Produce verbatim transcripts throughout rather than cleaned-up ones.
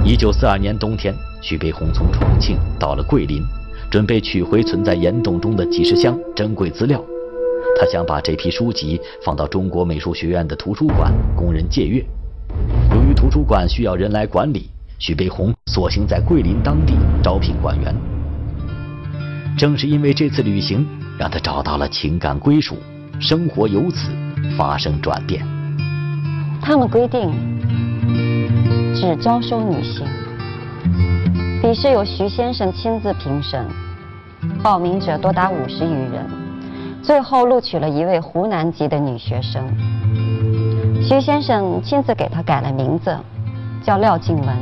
一九四二年冬天，徐悲鸿从重庆到了桂林，准备取回存在岩洞中的几十箱珍贵资料。他想把这批书籍放到中国美术学院的图书馆供人借阅。由于图书馆需要人来管理，徐悲鸿索性在桂林当地招聘馆员。正是因为这次旅行，让他找到了情感归属，生活由此发生转变。 他们规定只招收女性，笔试由徐先生亲自评审，报名者多达五十余人，最后录取了一位湖南籍的女学生。徐先生亲自给她改了名字，叫廖静文。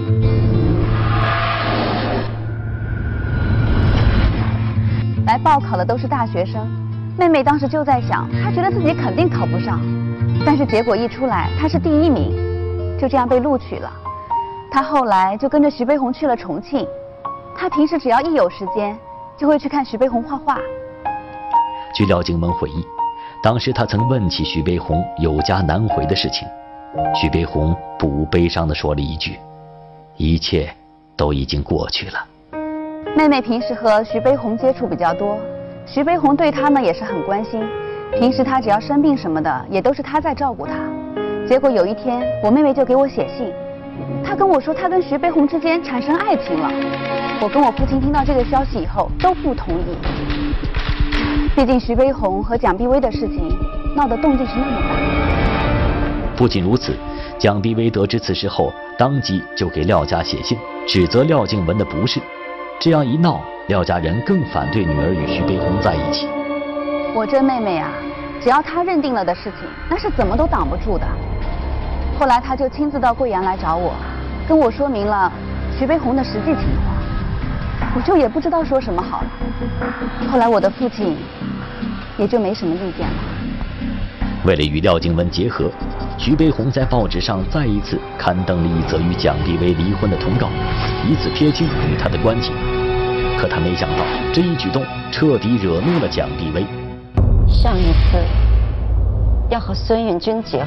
来报考的都是大学生，妹妹当时就在想，她觉得自己肯定考不上，但是结果一出来，她是第一名，就这样被录取了。她后来就跟着徐悲鸿去了重庆，她平时只要一有时间，就会去看徐悲鸿画画。 据廖静文回忆，当时他曾问起徐悲鸿有家难回的事情，徐悲鸿不无悲伤地说了一句：“一切都已经过去了。” 妹妹平时和徐悲鸿接触比较多，徐悲鸿对她呢也是很关心，平时她只要生病什么的，也都是他在照顾她。结果有一天，我妹妹就给我写信，她跟我说她跟徐悲鸿之间产生爱情了。我跟我父亲听到这个消息以后都不同意，毕竟徐悲鸿和蒋碧薇的事情闹得动静是那么大。 不仅如此，蒋碧薇得知此事后，当即就给廖家写信，指责廖静文的不是。这样一闹，廖家人更反对女儿与徐悲鸿在一起。 我这妹妹啊，只要她认定了的事情，那是怎么都挡不住的。后来她就亲自到贵阳来找我，跟我说明了徐悲鸿的实际情况，我就也不知道说什么好了。后来我的父亲也就没什么意见了。 为了与廖静文结合，徐悲鸿在报纸上再一次刊登了一则与蒋碧薇离婚的通告，以此撇清与他的关系。可他没想到，这一举动彻底惹怒了蒋碧薇。 上一次要和孙运军结婚，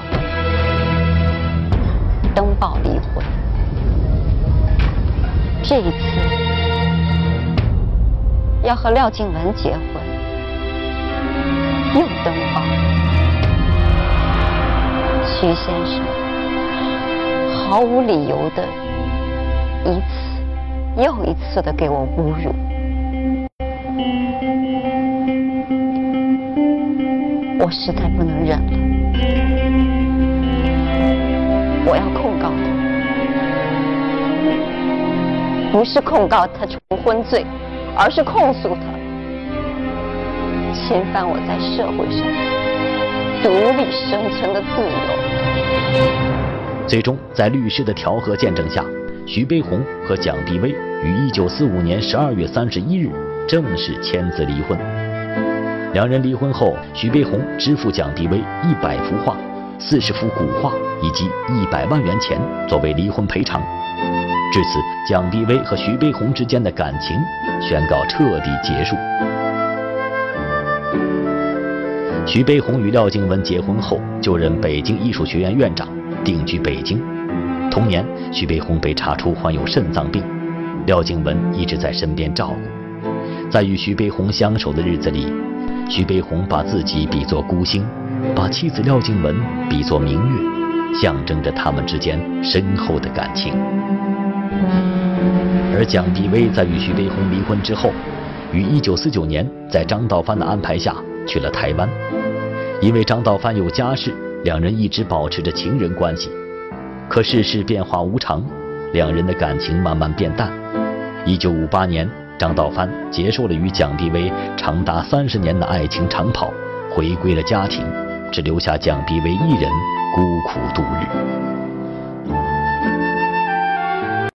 登报离婚；这一次要和廖静文结婚，又登报。徐先生毫无理由的一次又一次的给我侮辱，我实在不能忍了，我要控告他，不是控告他重婚罪，而是控诉他侵犯我在社会上独立生存的自由。 最终，在律师的调和见证下，徐悲鸿和蒋碧薇于一九四五年十二月三十一日正式签字离婚。两人离婚后，徐悲鸿支付蒋碧薇一百幅画、四十幅古画以及一百万元钱作为离婚赔偿。至此，蒋碧薇和徐悲鸿之间的感情宣告彻底结束。徐悲鸿与廖静文结婚后，就任北京艺术学院院长，定居北京。同年，徐悲鸿被查出患有肾脏病，廖静文一直在身边照顾。在与徐悲鸿相守的日子里，徐悲鸿把自己比作孤星，把妻子廖静文比作明月，象征着他们之间深厚的感情。而蒋碧薇在与徐悲鸿离婚之后，于一九四九年在张道藩的安排下去了台湾。因为张道藩有家室，两人一直保持着情人关系。可世事变化无常，两人的感情慢慢变淡。一九五八年，张道藩结束了与蒋碧薇长达三十年的爱情长跑，回归了家庭，只留下蒋碧薇一人孤苦度日。